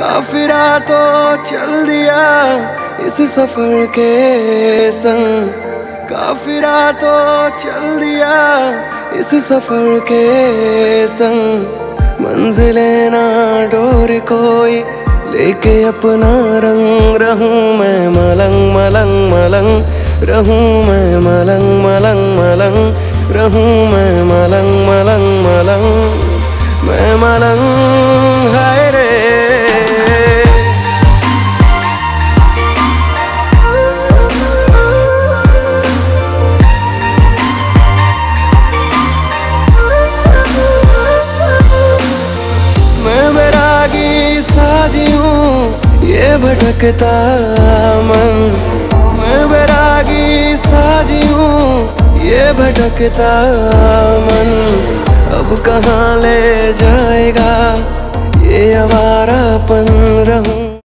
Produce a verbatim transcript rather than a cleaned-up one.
काफिरा तो चल दिया इस सफर के संग, काफिरा तो चल दिया इस सफर के संग। मंजिलें ना डोर कोई लेके अपना रंग, रहूं मैं मलंग मलंग मलंग, रहूं मैं मलंग मलंग मलंग, रहूं मैं मलंग मलंग मलंग, मैं मलंग हाय रे। मैं बैरागी साजी हूँ ये भटकता मन, मैं बैरागी साजी हूँ ये भटकता मन। अब कहाँ ले जाएगा ये आवारापन, रहूं